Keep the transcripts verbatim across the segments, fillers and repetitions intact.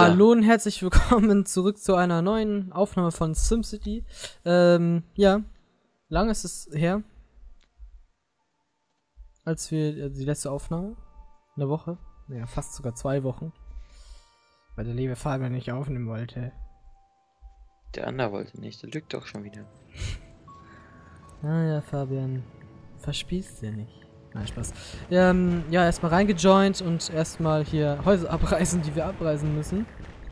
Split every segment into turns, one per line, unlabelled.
Hallo und herzlich willkommen zurück zu einer neuen Aufnahme von SimCity. Ähm, ja, lang ist es her, als wir, also die letzte Aufnahme, eine Woche, ja fast sogar zwei Wochen, weil der liebe Fabian nicht aufnehmen wollte.
Der andere wollte nicht, der lügt doch schon wieder.
Ah ja, Fabian, verspießt dir nicht. Nein, Spaß. Ähm, ja, erstmal reingejoint und erstmal hier Häuser abreißen, die wir abreißen müssen.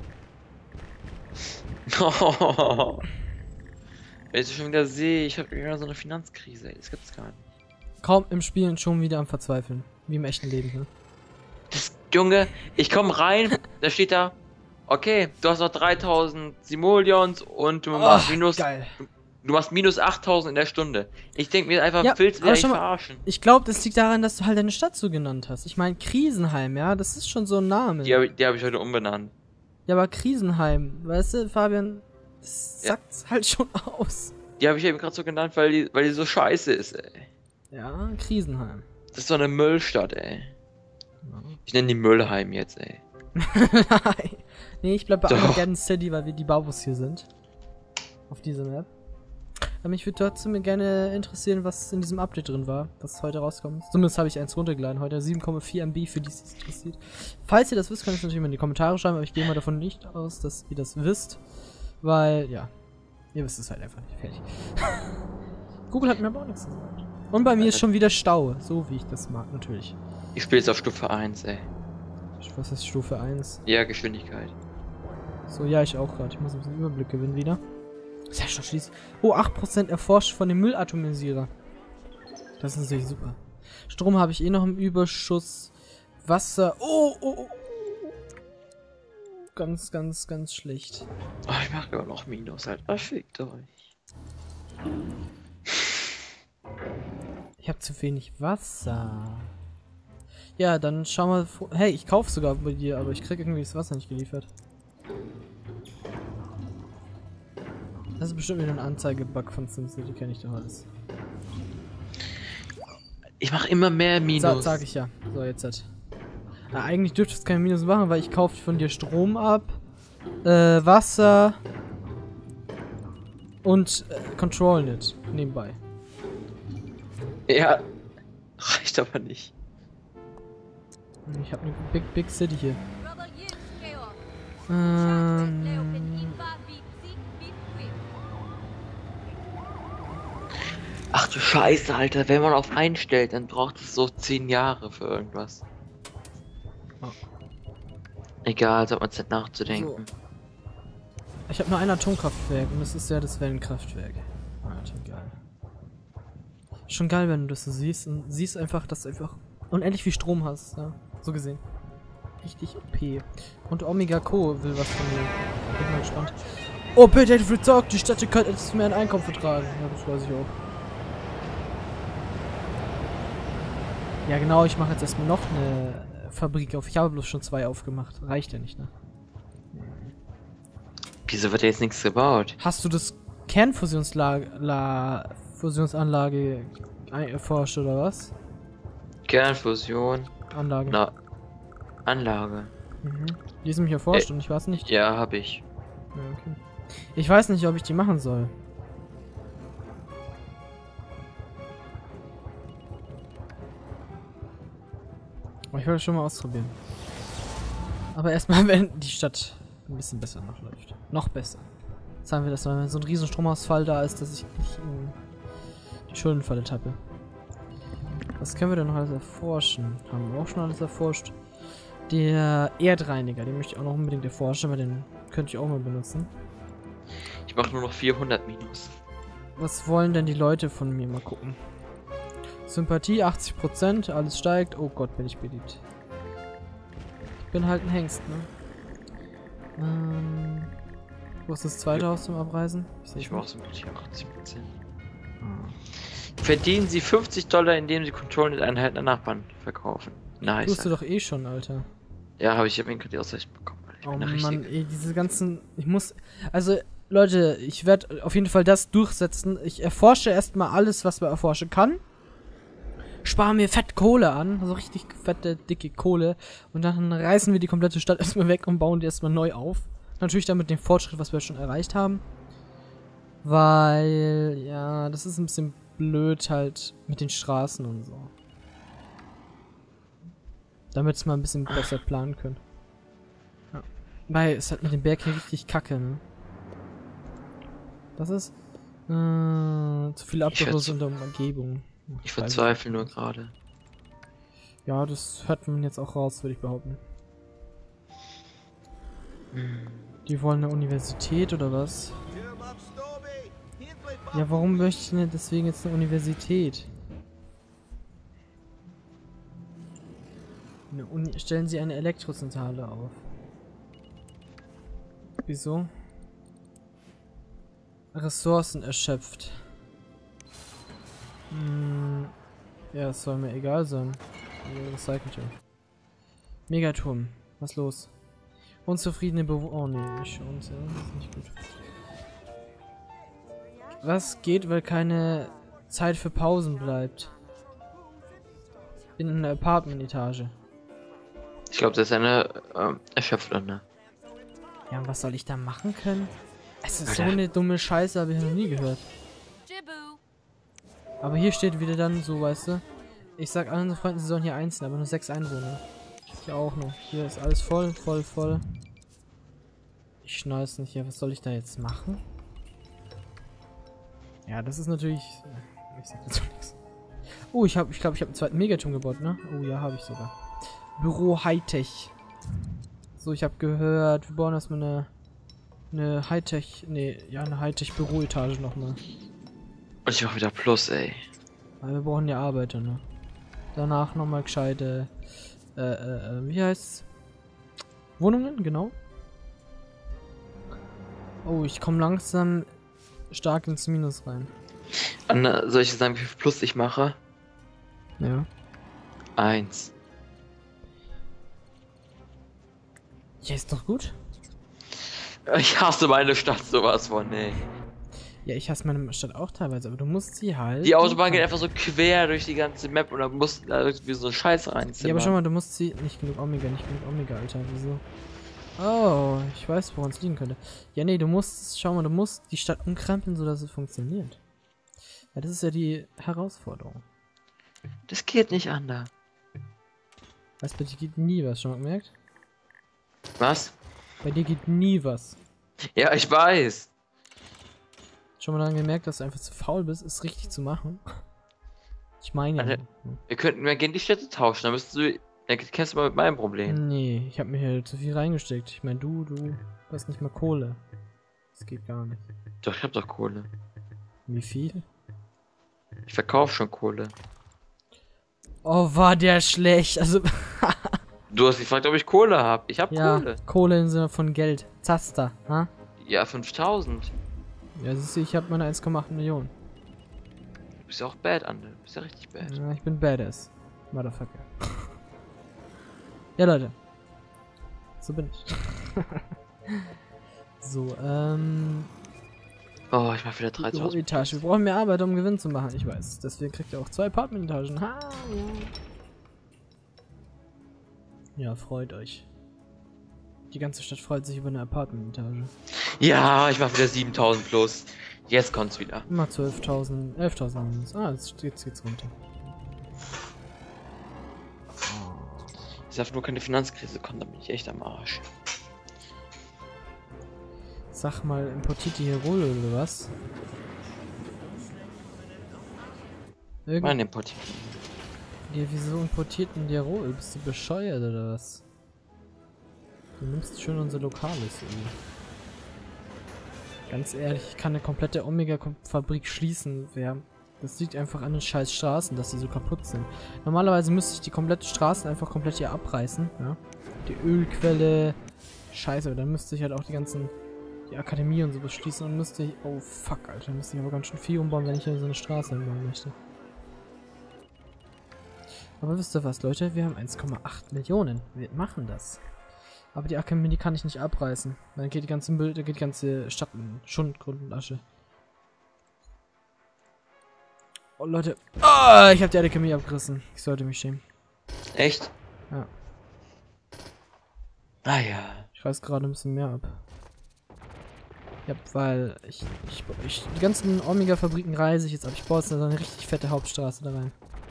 Oh. Wenn ich das schon wieder sehe, ich habe wieder so eine Finanzkrise, ey. Das gibt's gar nicht.
Kaum im Spielen schon wieder am Verzweifeln. Wie im echten Leben, ne?
Das, Junge, ich komme rein, da steht da, okay, du hast noch dreitausend Simoleons und du machst
Oh,
minus...
geil.
Du machst minus achttausend in der Stunde. Ich denke mir einfach,
Ja,
willst du
aber
mich
schau mal,
verarschen?
Ich glaube, das liegt daran, dass du halt deine Stadt so genannt hast. Ich meine, Krisenheim, ja, das ist schon so ein Name.
Die habe die hab ich heute umbenannt.
Ja, aber Krisenheim, weißt du, Fabian, das
Ja.
sagt's halt schon aus.
Die habe ich eben gerade so genannt, weil die, weil die so scheiße ist, ey.
Ja, Krisenheim.
Das ist so eine Müllstadt, ey.
Ja.
Ich nenne die Müllheim jetzt, ey.
Nein. Nee, ich bleib bei
Doch.
Armageddon City, weil wir die Babus hier sind. Auf dieser Map. Aber mich würde trotzdem gerne interessieren, was in diesem Update drin war, was heute rauskommt. Zumindest habe ich eins runtergeladen heute, sieben Komma vier M B, für die es sich interessiert. Falls ihr das wisst, könnt ihr es natürlich mal in die Kommentare schreiben, aber ich gehe mal davon nicht aus, dass ihr das wisst. Weil, ja, ihr wisst es halt einfach nicht. Fertig. Google hat mir aber auch nichts gesagt. Und bei mir ist schon wieder Stau, so wie ich das mag, natürlich.
Ich spiele jetzt auf Stufe eins, ey.
Was ist Stufe eins?
Ja, Geschwindigkeit.
So, ja, ich auch gerade. Ich muss ein bisschen Überblick gewinnen wieder. Ist ja schon schließlich. Oh, acht Prozent erforscht von dem Müllatomisierer. Das ist natürlich super. Strom habe ich eh noch im Überschuss. Wasser. Oh, oh, oh. Ganz, ganz, ganz schlecht.
Oh, ich mache immer noch Minus, halt. Ah, fickt euch.
Ich habe zu wenig Wasser. Ja, dann schau mal. Hey, ich kaufe sogar bei dir, aber ich krieg irgendwie das Wasser nicht geliefert. Das ist bestimmt wieder ein Anzeigebug von SimCity, kenne ich doch alles.
Ich mache immer mehr Minus.
Sa sag ich ja. So, jetzt halt. Na, eigentlich dürfte es kein Minus machen, weil ich kaufe von dir Strom ab, äh, Wasser und äh, Control nicht nebenbei.
Ja, reicht aber nicht.
Ich habe eine Big Big City hier. Ähm,
Ach du Scheiße, Alter. Wenn man auf einstellt, dann braucht es so zehn Jahre für irgendwas.
Oh.
Egal, so hat man Zeit nachzudenken.
So. Ich habe nur ein Atomkraftwerk und das ist ja das Wellenkraftwerk. Alter, geil. Schon geil, wenn du das so siehst und siehst einfach, dass du einfach unendlich viel Strom hast, ja. So gesehen. Richtig O P. Und Omega Co. will was von mir. Bin mal gespannt. Oh, bitte, hätte gesagt, die Stadt könnte etwas mehr ein Einkommen vertragen. Ja, das weiß ich auch. Ja, genau, ich mache jetzt erstmal noch eine Fabrik auf. Ich habe bloß schon zwei aufgemacht. Reicht ja nicht, ne?
Wieso wird da jetzt nichts gebaut?
Hast du das Kernfusionslage, La, Fusionsanlage erforscht oder was?
Kernfusion.
Anlage.
Na, Anlage.
Mhm. Die ist nämlich erforscht
Äh,
und ich weiß nicht.
Ja, hab ich.
Ja, okay. Ich weiß nicht, ob ich die machen soll. Aber ich will das schon mal ausprobieren. Aber erstmal, wenn die Stadt ein bisschen besser noch läuft. Noch besser. Sagen wir das mal, wenn so ein riesen Stromausfall da ist, dass ich nicht in die Schuldenfalle tappe. Was können wir denn noch alles erforschen? Haben wir auch schon alles erforscht. Der Erdreiniger, den möchte ich auch noch unbedingt erforschen, aber den könnte ich auch mal benutzen.
Ich mache nur noch vierhundert Minus.
Was wollen denn die Leute von mir? Mal gucken. Sympathie achtzig Prozent, alles steigt. Oh Gott, bin ich beliebt. Ich bin halt ein Hengst, ne? Ähm, wo ist das zweite Haus zum Abreisen? Ich,
Ich mache Sympathie achtzig Prozent.
Ah.
Verdienen Sie fünfzig Dollar, indem Sie Control-Einheiten an Nachbarn verkaufen. Nice.
Tust du doch eh schon, Alter.
Ja, habe ich hab gerade die Aussicht bekommen. Ich
Oh
bin der
Mann,
Richtige.
ey, diese ganzen... Ich muss... Also, Leute, ich werde auf jeden Fall das durchsetzen. Ich erforsche erstmal alles, was man erforschen kann. sparen wir fett Kohle an, so richtig fette, dicke Kohle. Und dann reißen wir die komplette Stadt erstmal weg und bauen die erstmal neu auf. Natürlich dann mit dem Fortschritt, was wir schon erreicht haben. Weil, ja, das ist ein bisschen blöd halt mit den Straßen und so. Damit es mal ein bisschen besser planen können. Ja. Weil es halt mit dem Berg hier richtig kacke, ne? Das ist äh, zu viele Abschlüsse unter Umgebung.
Ich verzweifle nur gerade.
Ja, das hört man jetzt auch raus, würde ich behaupten.
Hm.
Die wollen eine Universität oder was? Ja, warum möchte ich denn deswegen jetzt eine Universität? Eine Uni Stellen Sie eine Elektrozentrale auf. Wieso? Ressourcen erschöpft. Hm, ja, es soll mir egal sein. Recycelte. Megaturm. Was los? Unzufriedene Bewohner. Oh nee, nicht uns, ja. Das ist nicht gut. Was geht, weil keine Zeit für Pausen bleibt? In einer Apartment-Etage.
Ich glaube, das ist eine ähm, Erschöpfende.
Ja, und was soll ich da machen können? Es ist so eine dumme Scheiße, habe ich noch nie gehört. Aber hier steht wieder dann so, weißt du. Ich sag allen Freunden, sie sollen hier einzeln, aber nur sechs Einwohner. Hier auch noch. Hier ist alles voll, voll, voll. Ich schnall's nicht. Ja, was soll ich da jetzt machen? Ja, das ist natürlich... Ich sag dazu nichts. Oh, ich habe, ich glaube, ich habe einen zweiten Megaturm gebaut, ne? Oh ja, habe ich sogar. Büro Hightech. So, ich habe gehört, wir bauen erstmal eine... Eine Hightech... Ne, ja, eine Hightech-Büroetage nochmal.
Und ich mach wieder Plus, ey.
Weil wir brauchen ja Arbeiter, ne? Danach nochmal gescheite... Äh, äh, äh, wie heißt's? Wohnungen, genau. Oh, ich komme langsam stark ins Minus rein.
Anna, soll ich sagen, wie viel Plus ich mache?
Ja.
Eins.
Ja, ist doch gut.
Ich hasse meine Stadt sowas von, ey.
Ja, ich hasse meine Stadt auch teilweise, aber du musst sie halt...
Die Autobahn geht einfach so quer durch die ganze Map und dann musst du da irgendwie so Scheiß reinziehen.
Ja, aber schau mal, du musst sie... Nicht genug Omega, nicht genug Omega, Alter. Wieso? Oh, ich weiß, woran es liegen könnte. Ja, nee, du musst... Schau mal, du musst die Stadt umkrempeln, sodass es funktioniert. Ja, das ist ja die Herausforderung.
Das geht nicht anders.
Weißt du, bei dir geht nie was, schon mal gemerkt?
Was?
Bei dir geht nie was.
Ja, ich weiß.
Schon mal dann gemerkt, dass du einfach zu faul bist, es richtig zu machen. Ich meine...
Alter, wir könnten wir gehen die Städte tauschen, dann müsstest du... Dann kennst du mal mit meinem Problem.
Nee, ich habe mir hier zu viel reingesteckt. Ich meine, du, du hast nicht mal Kohle. Das geht gar nicht.
Doch, ich hab doch Kohle.
Wie viel?
Ich verkaufe schon Kohle.
Oh, war der schlecht. Also...
Du hast gefragt, ob ich Kohle hab. Ich hab
ja,
Kohle.
Kohle im Sinne von Geld. Zaster, ha?
Ja, fünftausend.
Ja, siehst du, ich habe meine eins Komma acht Millionen.
Du bist ja auch bad, Ande. Du bist ja richtig bad.
Ja, ich bin badass. Motherfucker. Ja, Leute. So bin ich. So, ähm...
Oh, ich mach wieder dreitausend.
Etage. Wir brauchen mehr Arbeit, um Gewinn zu machen. Ich weiß. Deswegen kriegt ihr auch zwei Apartment-Etagen. Ha! Ja, freut euch. Die ganze Stadt freut sich über eine Apartment-Etage.
Ja, ich mach wieder siebentausend plus. Jetzt kommt's wieder.
Immer zwölftausend, elftausend minus. Ah, jetzt, jetzt geht's runter.
Es darf nur keine Finanzkrise kommen, da bin ich echt am Arsch.
Sag mal, importiert die hier Rolle oder was? Irgend
Mein importiert.
ja, wieso importiert denn der Rohöl? Bist du bescheuert oder was? Du nimmst schön unser lokales Öl. Ganz ehrlich, ich kann eine komplette Omega-Fabrik schließen. Ja, das liegt einfach an den scheiß Straßen, dass sie so kaputt sind. Normalerweise müsste ich die komplette Straßen einfach komplett hier abreißen. Ja? Die Ölquelle. Scheiße, aber dann müsste ich halt auch die ganzen... Die Akademie und sowas schließen und müsste ich... Oh fuck, Alter. Dann müsste ich aber ganz schön viel umbauen, wenn ich hier so eine Straße hinbauen möchte. Aber wisst ihr was, Leute? Wir haben eins Komma acht Millionen. Wir machen das. Aber die Akademie kann ich nicht abreißen. Dann geht die ganze Müll, dann geht die ganze Stadt in Schund, Grund und Asche. Oh, Leute. Oh, ich habe die eine Chemie abgerissen. Ich sollte mich schämen.
Echt?
Ja.
Ah ja.
Ich reiß gerade ein bisschen mehr ab. Ja, weil ich, ich, ich die ganzen Omega-Fabriken reise ich jetzt ab. Ich baue jetzt so eine richtig fette Hauptstraße da rein.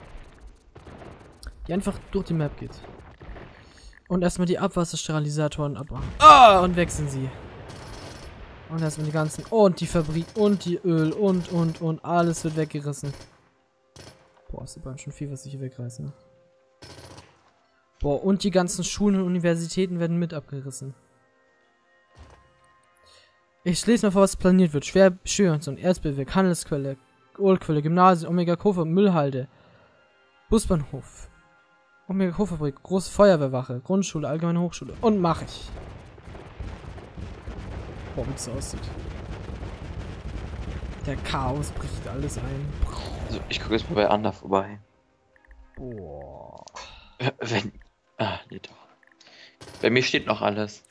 Die einfach durch die Map geht. Und erstmal die Abwassersteralisatoren abmachen. Ah, und wechseln sie. Und erstmal die ganzen. Und die Fabrik und die Öl und und und alles wird weggerissen. Boah, ist aber schon viel, was ich hier wegreiße, ne? Boah, und die ganzen Schulen und Universitäten werden mit abgerissen. Ich lese mal vor, was planiert wird. Schwer, Schwerhundsson, Erzbildwerk, Handelsquelle, Ölquelle, Gymnasium, Omega-Kofer, Müllhalde, Busbahnhof, Omega-Koferfabrik, große Feuerwehrwache, Grundschule, allgemeine Hochschule. Und mach ich. Boah, wie das so aussieht. Der Chaos bricht alles ein.
Also, ich gucke jetzt mal bei Anna vorbei.
Boah.
Wenn. Ah, nee, doch. Bei mir steht noch alles.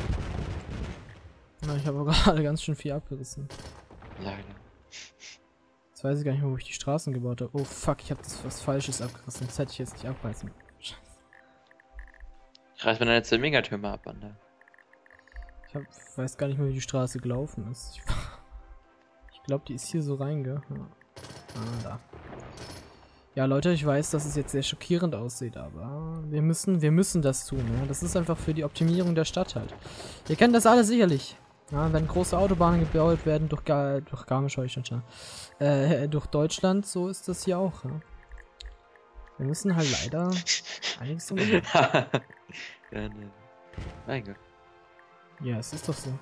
Na, ich habe aber gerade ganz schön viel abgerissen.
Leider.
Jetzt weiß ich gar nicht mehr, wo ich die Straßen gebaut habe. Oh fuck, ich habe das was Falsches abgerissen. Das hätte ich jetzt nicht abreißen. Scheiße.
Ich reiß mir deine zwei Megatürme ab, Anna.
Ich hab, weiß gar nicht mehr, wie die Straße gelaufen ist. Ich, ich glaube, die ist hier so reinge. Ja. Ah, da. Ja, Leute, ich weiß, dass es jetzt sehr schockierend aussieht, aber wir müssen, wir müssen das tun. Ja? Das ist einfach für die Optimierung der Stadt halt. Ihr kennt das alle sicherlich. Ja, wenn große Autobahnen gebaut werden durch, Gar durch Garmisch, schon, äh, durch Deutschland, so ist das hier auch. Ja? Wir müssen halt leider einiges tun.
Ja, ne. Mein Gott.
Ja, es ist doch so.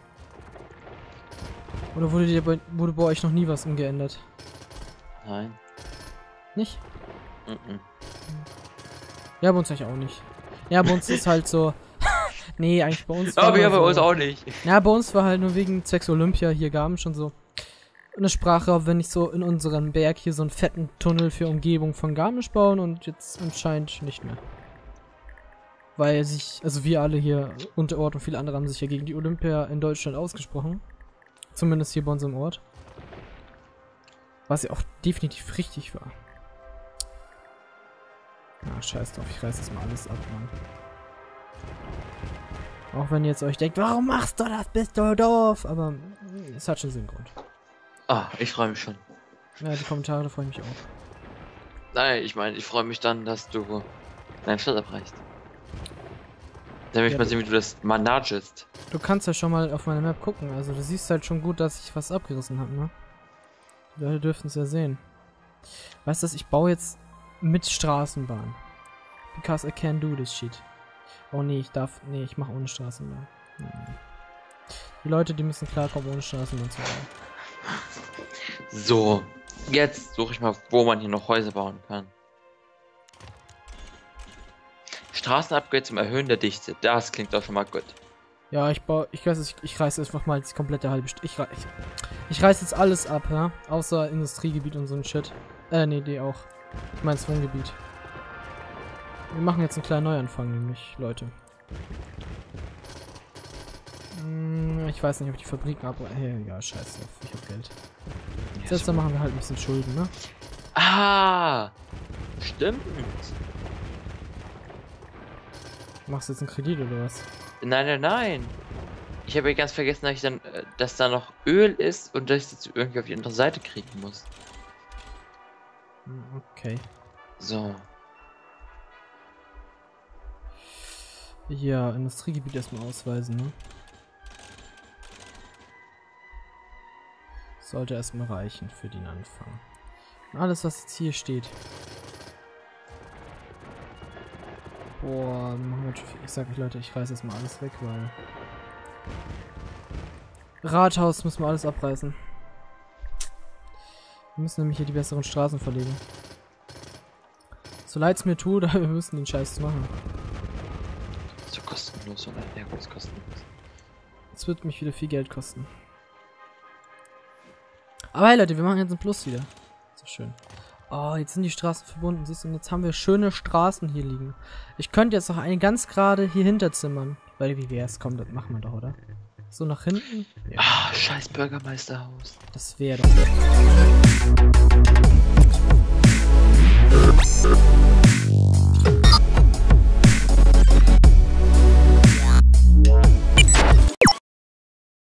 Oder wurde, dir bei, wurde bei euch noch nie was umgeändert?
Nein.
Nicht?
Mm-mm.
Ja, bei uns eigentlich auch nicht. Ja, bei uns ist halt so... nee, eigentlich bei uns...
Aber ja, bei
so,
uns auch nicht.
Ja, bei uns war halt nur wegen zwecks Olympia hier Garmisch schon so eine Sprache, wenn ich so in unserem Berg hier so einen fetten Tunnel für Umgebung von Garmisch bauen und jetzt anscheinend nicht mehr. Weil sich, also wir alle hier unter Ort und viele andere haben sich ja gegen die Olympia in Deutschland ausgesprochen. Zumindest hier bei unserem Ort. Was ja auch definitiv richtig war. Ah, scheiß drauf, ich reiß das mal alles ab, Mann. Auch wenn ihr jetzt euch denkt, warum machst du das, bist du doof? Aber es hat schon Sinn Grund.
Ah, ich freue mich schon.
Ja, die Kommentare, da freue ich mich auch.
Nein, ich meine, ich freue mich dann, dass du deine Stadt abreißt. Dann will ich
Ja,
mal sehen, wie du das managest.
Du kannst ja schon mal auf meine Map gucken, also du siehst halt schon gut, dass ich was abgerissen habe, ne? Die Leute dürften es ja sehen. Weißt du, ich baue jetzt mit Straßenbahn. Because I can do this shit. Oh nee, ich darf... Nee, ich mache ohne Straßenbahn. Hm. Die Leute, die müssen klarkommen, ohne Straßenbahn zu bauen.
So, jetzt suche ich mal, wo man hier noch Häuser bauen kann. Straßenupgrade zum Erhöhen der Dichte. Das klingt doch schon mal gut.
Ja, ich baue... Ich weiß ich, ich reiße einfach mal das komplette halbe... St ich, ich, ich reiße jetzt alles ab, ja? Außer Industriegebiet und so ein Shit. Äh, nee, die auch. Ich meine, Wohngebiet. Wir machen jetzt einen kleinen Neuanfang, nämlich, Leute. Hm, ich weiß nicht, ob ich die Fabriken ab... Hey, ja, scheiß drauf, ich hab Geld.
Ja,
Jetzt machen wir halt ein bisschen Schulden, ne?
Ah, stimmt.
Machst du jetzt einen Kredit oder was?
Nein, nein, nein. Ich habe ja ganz vergessen, dass, ich dann, äh, dass da noch Öl ist und dass ich das irgendwie auf die andere Seite kriegen muss.
Hm, okay.
So.
Ja, Industriegebiet erstmal ausweisen, ne? Sollte erstmal reichen für den Anfang. Und alles, was jetzt hier steht. Boah, machen wir schon viel. Ich sag euch, Leute, ich reiße erstmal alles weg, weil... Rathaus müssen wir alles abreißen. Wir müssen nämlich hier die besseren Straßen verlegen. So leid es mir tut, aber wir müssen den Scheiß machen.
So kostenlos oder? Ja, gut, ist kostenlos.
Es wird mich wieder viel Geld kosten. Aber hey Leute, wir machen jetzt einen Plus wieder. So schön. Oh, jetzt sind die Straßen verbunden, siehst du, und jetzt haben wir schöne Straßen hier liegen. Ich könnte jetzt noch eine ganz gerade hier hinterzimmern. Weil, wie wär's? Komm, das machen wir doch, oder? So nach hinten? Ja.
Ah, scheiß Bürgermeisterhaus.
Das wäre doch...